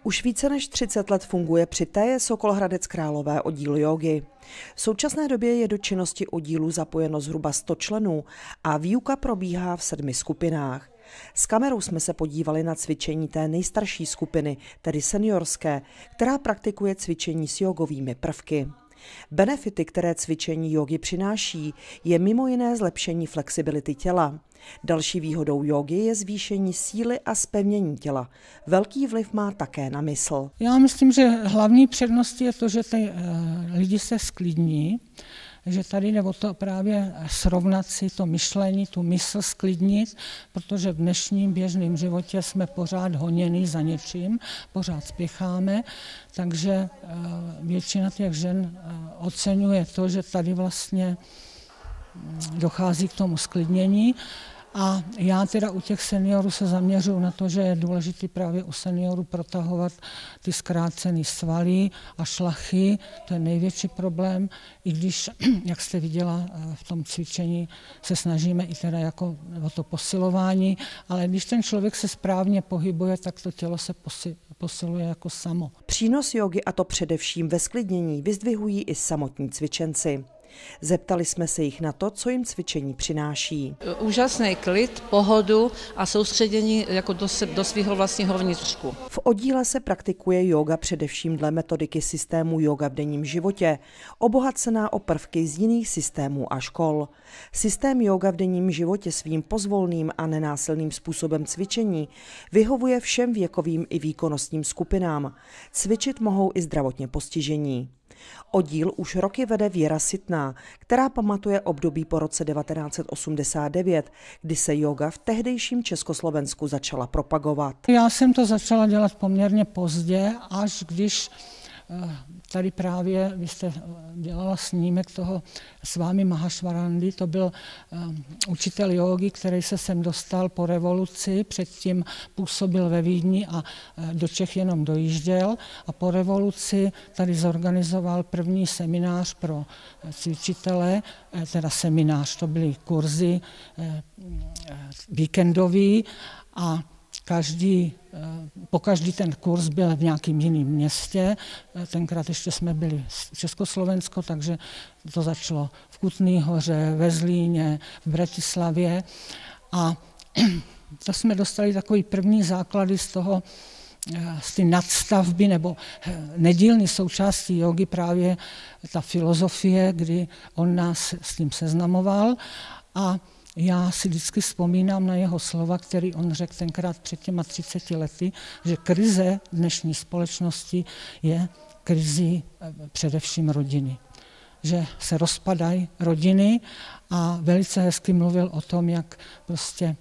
Už více než 30 let funguje při TJ Sokol Hradec Králové oddíl jógy. V současné době je do činnosti oddílu zapojeno zhruba 100 členů a výuka probíhá v 7 skupinách. S kamerou jsme se podívali na cvičení té nejstarší skupiny, tedy seniorské, která praktikuje cvičení s jógovými prvky. Benefity, které cvičení jógy přináší, je mimo jiné zlepšení flexibility těla. Další výhodou jógy je zvýšení síly a zpevnění těla. Velký vliv má také na mysl. Já myslím, že hlavní přednost je to, že ty lidi se sklidní, že tady jde o to právě srovnat si to myšlení, tu mysl sklidnit, protože v dnešním běžném životě jsme pořád honěni za něčím, pořád spěcháme, takže většina těch žen oceňuje to, že tady vlastně dochází k tomu sklidnění. A já teda u těch seniorů se zaměřuju na to, že je důležité právě u seniorů protahovat ty zkrácené svaly a šlachy, to je největší problém, i když, jak jste viděla v tom cvičení, se snažíme i teda jako o to posilování, ale když ten člověk se správně pohybuje, tak to tělo se posiluje jako samo. Přínos jógy, a to především ve sklidnění, vyzdvihují i samotní cvičenci. Zeptali jsme se jich na to, co jim cvičení přináší. Úžasný klid, pohodu a soustředění jako do svého vlastního vnitřku. V oddíle se praktikuje jóga především dle metodiky systému Jóga v denním životě, obohacená o prvky z jiných systémů a škol. Systém Jóga v denním životě svým pozvolným a nenásilným způsobem cvičení vyhovuje všem věkovým i výkonnostním skupinám. Cvičit mohou i zdravotně postižení. Oddíl už roky vede Věra Sitná, která pamatuje období po roce 1989, kdy se jóga v tehdejším Československu začala propagovat. Já jsem to začala dělat poměrně pozdě, až když tady právě vy jste dělala snímek toho Svámi Mahashvarandy, to byl učitel jógy, který se sem dostal po revoluci, předtím působil ve Vídni a do Čech jenom dojížděl a po revoluci tady zorganizoval první seminář pro cvičitele, teda seminář, to byly kurzy víkendový a po každý ten kurz byl v nějakém jiném městě. Tenkrát ještě jsme byli v Československo, takže to začalo v Kutné Hoře, ve Zlíně, v Bratislavě. A to jsme dostali takový první základy z ty nadstavby nebo nedílné součástí jógy právě ta filozofie, kdy on nás s tím seznamoval a já si vždycky vzpomínám na jeho slova, který on řekl tenkrát před těma 30 lety, že krize dnešní společnosti je krizí především rodiny. Že se rozpadají rodiny a velice hezky mluvil o tom, jak prostě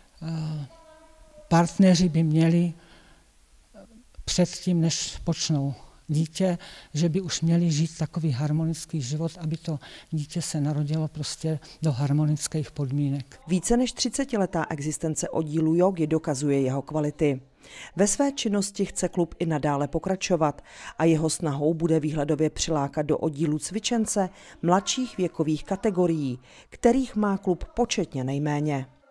partneři by měli předtím, než počnou dítě, že by už měli žít takový harmonický život, aby to dítě se narodilo prostě do harmonických podmínek. Více než 30letá existence oddílu jógy dokazuje jeho kvality. Ve své činnosti chce klub i nadále pokračovat a jeho snahou bude výhledově přilákat do oddílu cvičence mladších věkových kategorií, kterých má klub početně nejméně.